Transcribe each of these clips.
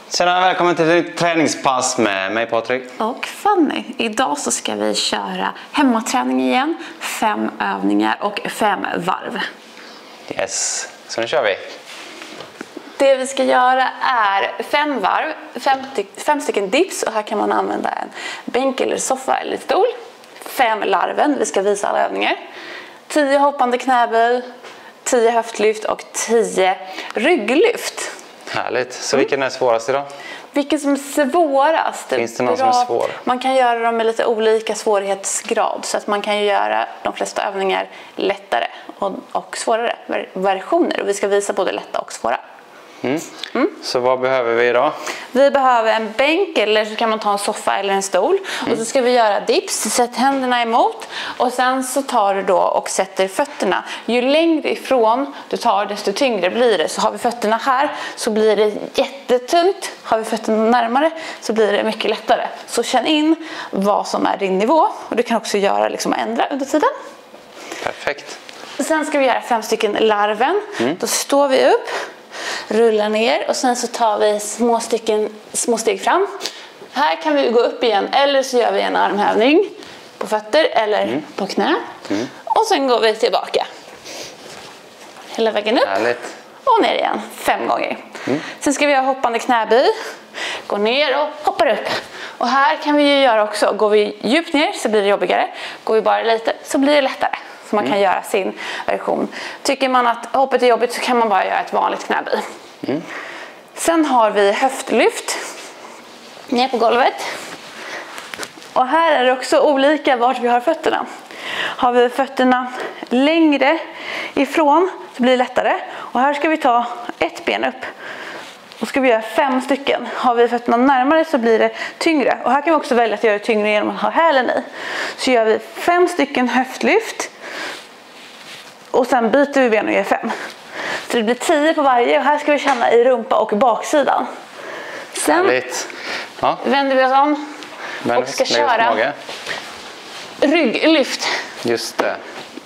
Tjena, välkommen till ett träningspass med mig Patrik. Och Fanny. Idag så ska vi köra hemmaträning igen. 5 övningar och 5 varv. Yes, så nu kör vi. Det vi ska göra är 5 varv, 5 stycken dips, och här kan man använda en bänk eller soffa eller stol. 5 larven, vi ska visa alla övningar. 10 hoppande knäböj, 10 höftlyft och 10 rygglyft. Härligt. Så vilken är svårast idag? Vilken som är svårast? Finns det någon som är svår? Man kan göra dem med lite olika svårighetsgrad. Så att man kan ju göra de flesta övningar lättare och svårare versioner. Och vi ska visa både lätta och svåra. Så vad behöver vi idag? Vi behöver en bänk, eller så kan man ta en soffa eller en stol. Och så ska vi göra dips. Sätt händerna emot. Och sen så tar du då och sätter fötterna. Ju längre ifrån du tar, desto tyngre blir det. Så har vi fötterna här så blir det jättetungt. Har vi fötterna närmare så blir det mycket lättare. Så känn in vad som är din nivå. Och du kan också göra ändra under tiden. Perfekt. Sen ska vi göra 5 stycken larven. Då står vi upp. Rullar ner och sen så tar vi små steg fram. Här kan vi gå upp igen, eller så gör vi en armhävning på fötter eller på knä. Och sen går vi tillbaka. Hela vägen upp. Härligt. Och ner igen 5 gånger. Sen ska vi göra hoppande knäböj. Gå ner och hoppar upp. Och här kan vi ju göra också. Går vi djupt ner så blir det jobbigare. Går vi bara lite så blir det lättare. Så man kan göra sin version. Tycker man att hoppet är jobbigt så kan man bara göra ett vanligt knäböj. Sen har vi höftlyft. Ner på golvet. Och här är det också olika vart vi har fötterna. Har vi fötterna längre ifrån så blir det lättare. Och här ska vi ta ett ben upp. Och ska vi göra 5 stycken. Har vi fötterna närmare så blir det tyngre. Och här kan vi också välja att göra det tyngre genom att ha hälen i. Så gör vi 5 stycken höftlyft. Och sen byter vi ben och gör 5. Så det blir 10 på varje. Och här ska vi känna i rumpa och baksidan. Sen vänder vi oss om. Och ska köra rygglyft. Just det.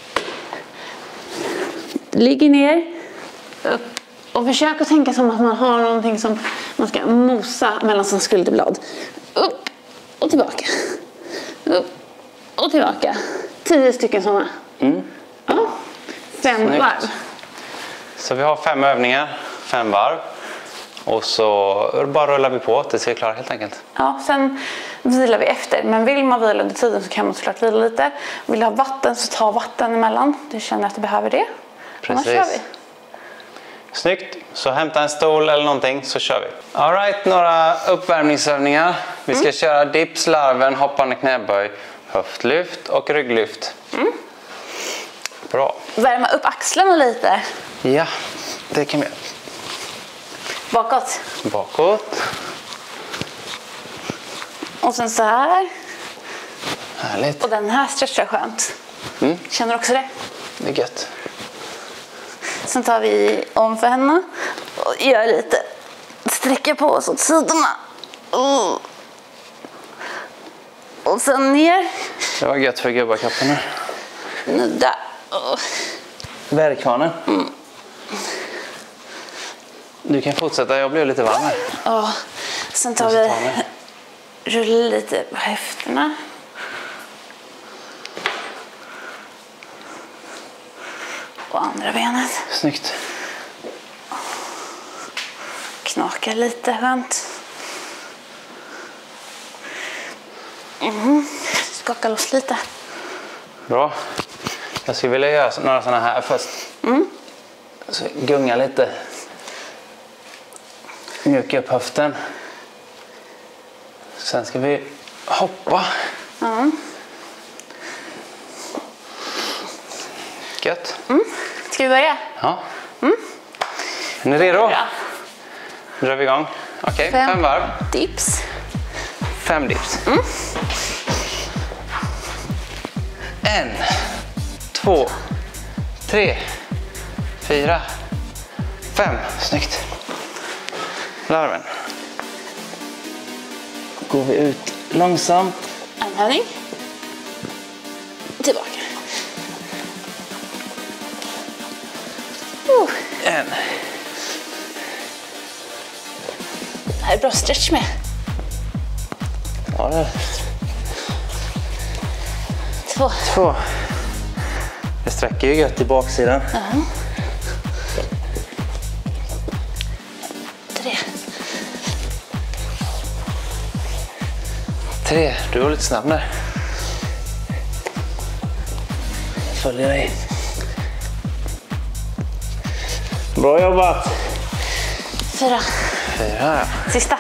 Ligger ner. Upp. Och försök att tänka som att man har någonting som man ska mosa mellan sina skulderblad. Upp och tillbaka. Upp och tillbaka. 10 stycken sådana. Ja. 5 varv. Så vi har 5 övningar, 5 varv. Och så bara rullar vi på tills vi är klara helt enkelt. Ja, sen vilar vi efter. Men vill man vila under tiden så kan man såklart vila lite. Vill du ha vatten så ta vatten emellan. Du känner att du behöver det. Precis. Annars kör vi. Snyggt. Så hämta en stol eller någonting så kör vi. All right, några uppvärmningsövningar. Vi ska köra dips, larven, hoppande knäböj, höftlyft och rygglyft. Bra. Värma upp axlarna lite. Ja, det kan vi göra. Bakåt. Bakåt. Och sen så här. Härligt. Och den här stretchar skönt. Känner du också det? Det är gött. Sen tar vi om för henne och gör lite sträcka på oss åt sidorna. Och sen ner. Det var gött för gubbakroppen nu. Nudda. Värkvarnen. Du kan fortsätta, jag blev lite varm här. Sen tar vi rulla lite på höfterna. Och andra benet. Snyggt. Knaka lite skönt. Skaka loss lite. Bra. Jag skulle vilja göra några sådana här först. Så gunga lite. Mjuka upp höften. Sen ska vi hoppa. Gött. Ska vi börja? Ja. Är ni redo? Ja. Nu drar vi igång. Okej, 5 varv. Dips. 5 dips. 1, 2, 3, 4, 5. Snyggt. Larven. Går vi ut långsamt. Armhävning. Tillbaka. 1. Här bra stretch med. Ja, det är 2. 2. Det sträcker ju gött i baksidan. 3. 3. Du var lite snabb där. Följer dig. Bra jobbat. 4. 4. Sista.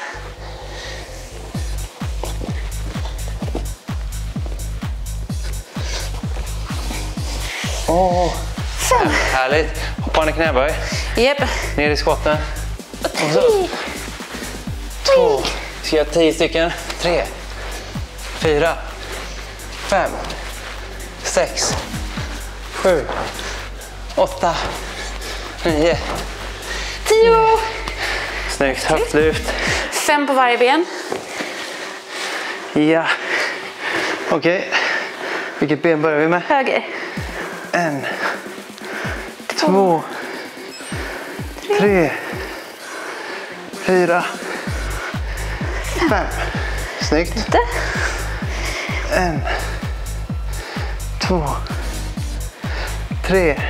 Åh. 5. Härligt. Hoppande knäböj. Japp. Ner i squatten. Och 3. 2. Ska jag 10 stycken? 3. 4. 5. 6. 7. 8. 9. 10. Snyggt. Höftlyft. 5 på varje ben. Ja. Okej. Vilket ben börjar vi med? Höger. 1. 2. 3. 4. 5. Snyggt. 1. 2. 3.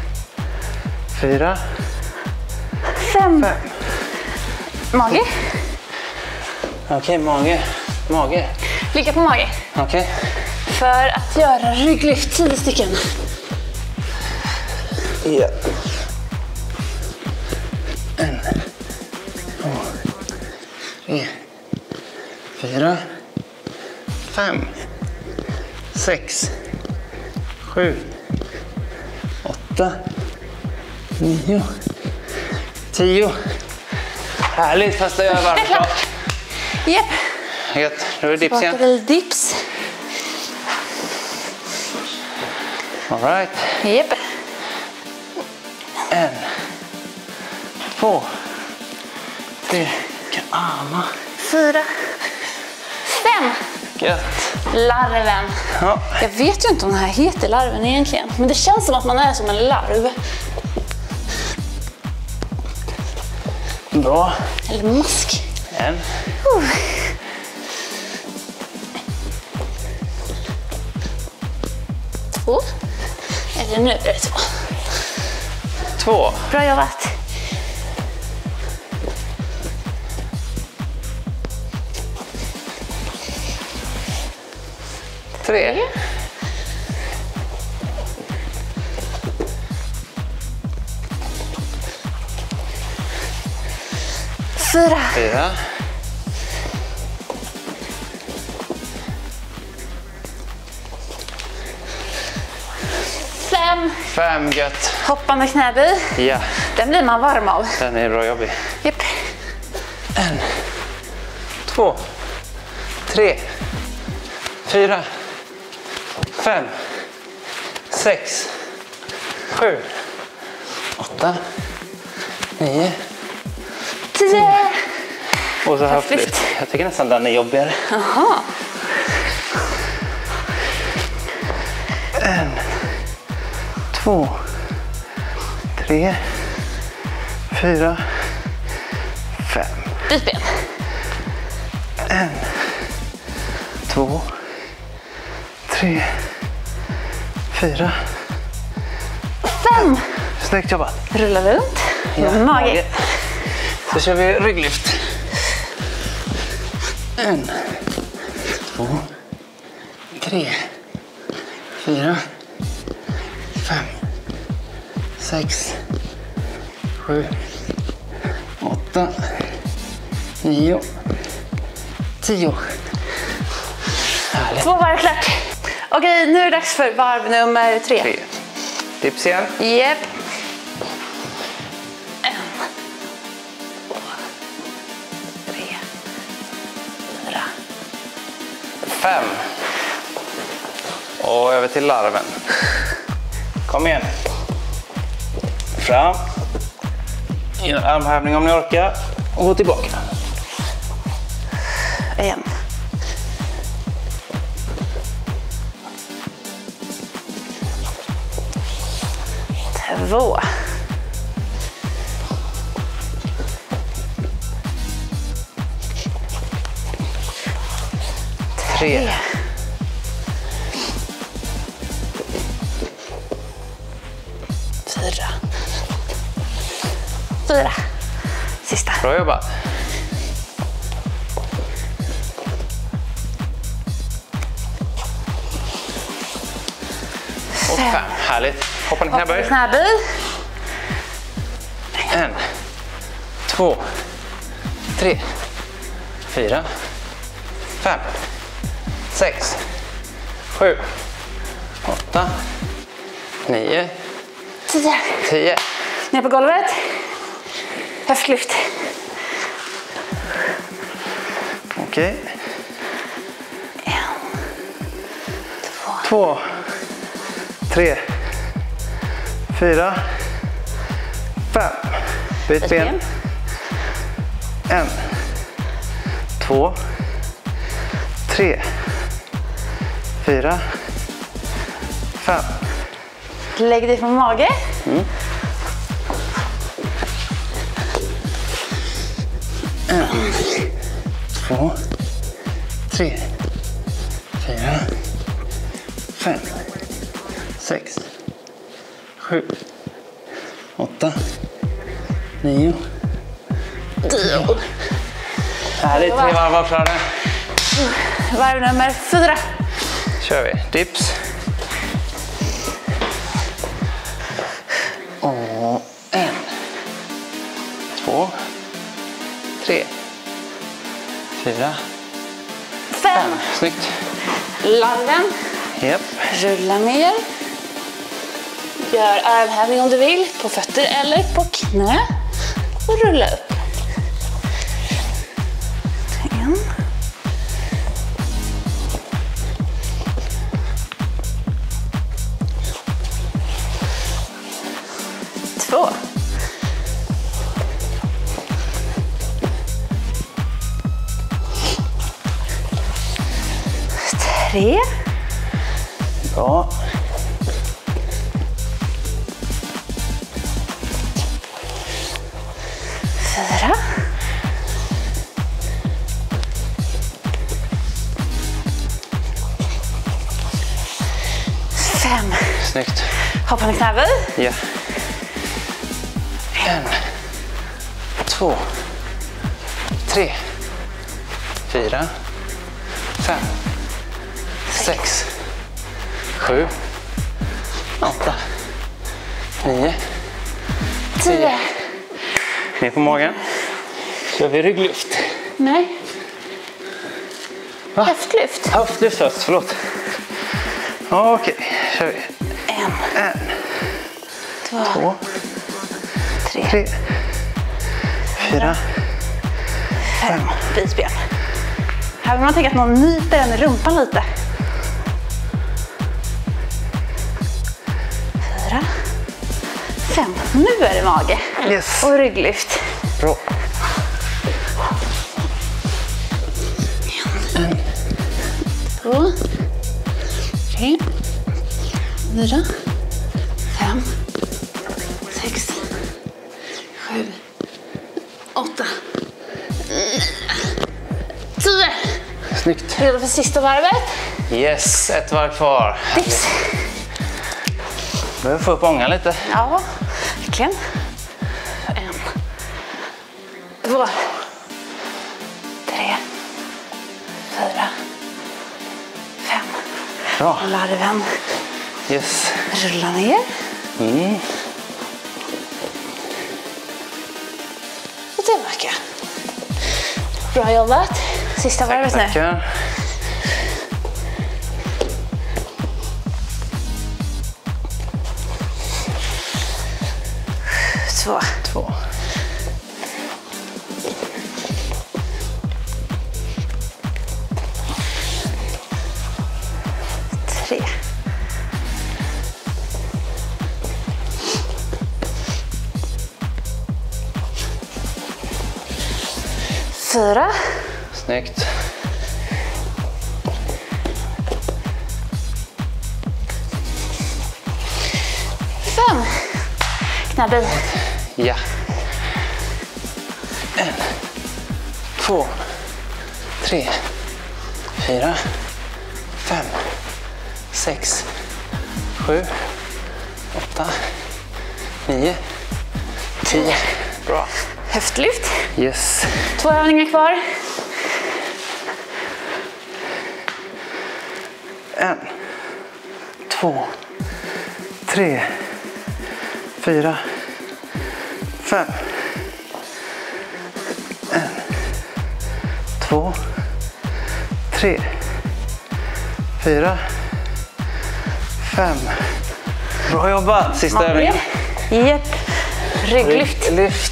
4. 5. 5. Mage. Okej, mage. Mage. Ligga på mage. Okej. För att göra rygglyft 10 stycken. Ja. 1. 2. 3. 4. 5. 6. 7. 8. 9. 10. Härligt, fast jag gör varmt bra. Japp. Gött, nu är det dips igen. Tillbaka till dips. All right. Japp. 1. 2. 3. Armar. 4. 5. Gött. Larven. Ja. Jag vet ju inte om den här heter larven egentligen. Men det känns som att man är som en larv. Bra. Eller mask. 1. Två. Eller nu är det 2. 2. Bra jobbat. Tre. 4. 4. 5. 5, gött. Hoppande knäböj. Ja, Den blir man varm av. den är bra jobbig. Japp. 1. 2. 3. 4. 5. 6. 7. 8. 9. 10. Och så höftlyft. Jag tycker nästan den är jobbigare. Jaha. 1. 2. 3. 4. 5. Byt ben. 1. 2. 3. 4. 5. Snyggt jobbat. Rulla runt. Ja, Mage. Så kör vi rygglyft. 1. 2. 3. 4. 5. 6. 7. 8. 9. 10. Härligt. 2 varv klart. Okej, nu är det dags för varv nummer 3. 3. Dips igen. Japp. 1. 2. 3. 4. 5. Och över till larven. Kom igen. Fram. Gör armhävning om ni orkar. Och gå tillbaka. 1. 2. 3. 3. 4. Sista. Bra jobbat. Och 5. Härligt. Hoppa ner knäböj. Knäböj. 1, 2, 3, 4, 5, 6, 7, 8, 9, 10. Ner på golvet. Höftlyft. Okej. 2, 3, 4, 5. Byt ben. 1, 2, 3, 4, 5. Lägg dig på mage. 1, 2, 3, 4, 5, 6, 7, 8, 9, 10. Härligt, 3 varv avklarade. Varv nummer 4. Kör vi. Dips. Och 1, 2, 3, 4, 5. Snyggt. Larven. Japp. Rulla ner. Gör armhävning om du vill. På fötter eller på knä. Och rulla upp. 1. 2. 3. Bra. 4. 5. Snyggt. Hoppande knäböj. Ja. 1, 2, 3, 4, 5, 6, 7, 8, 9, 10. Ner på magen. Kör vi rygglyft. Nej. Höftlyft. Höftlyft först, förlåt. Okej, kör vi. 1, 2, 3, 4, 5. Bisben. Här vill man tänka att någon nyper den i rumpan lite. 4, 5. Nu är det mage. Yes. Och rygglyft. Bra. 1, 2, 3, 4, 5, 6, 7, 8, 10. Snyggt. Redo för sista varvet. Yes, ett varv kvar. Dips. Behöver få upp ångan lite. Ja, verkligen. 1, 2, 3, 4, 5. Bra. Larven. Yes. Rulla ner. Och tillbaka. Bra jobbat. Sista varvet nu. Tackar. 2. 3. 4. Snyggt. 5. Knäböj. Ja. 1, 2, 3, 4, 5, 6, 7, 8, 9, 10. Bra. Höftlyft. Yes. 2 övningar kvar. 1, 2, 3, 4, 5. 1, 2, 3, 4, 5. Bra jobbat. Sista övningen. Japp. Rygglyft. Lyft.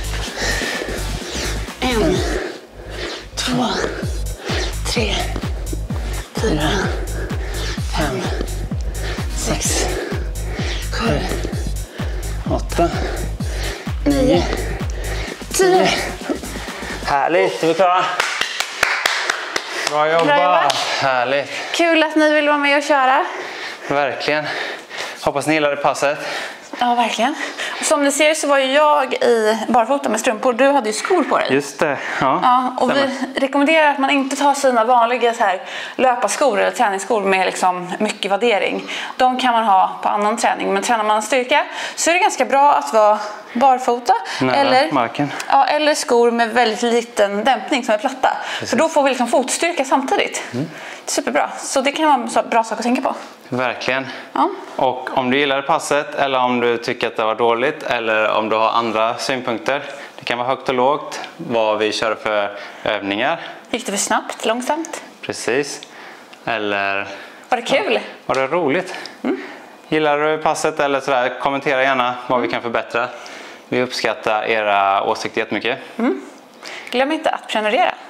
1, 2, 3, 4, 5, 6, 7, 8, 9, 10. Härligt, är vi klara? Bra jobbat. Bra jobbat. Härligt. Kul att ni vill vara med och köra. Verkligen. Hoppas ni gillade passet. Ja, verkligen. Och som ni ser så var ju jag i barfota med strumpor. Du hade ju skor på dig. Just det. Ja, Ja, och stämmer. vi rekommenderar att man inte tar sina vanliga så här, löparskor eller träningsskor med liksom mycket vaddering. De kan man ha på annan träning. Men tränar man styrka så är det ganska bra att vara barfota. Nära Eller, marken. ja, eller skor med väldigt liten dämpning som är platta. Precis. För då får vi liksom fotstyrka samtidigt. Superbra. Så det kan vara en så bra sak att tänka på. Verkligen. Ja. Och om du gillar passet eller om du tycker att det var dåligt eller om du har andra synpunkter. Det kan vara högt och lågt vad vi kör för övningar. Gick det för snabbt, långsamt? Precis. Eller Var det kul? var det roligt? Gillar du passet eller sådär, kommentera gärna vad vi kan förbättra. Vi uppskattar era åsikter jättemycket. Glöm inte att prenumerera.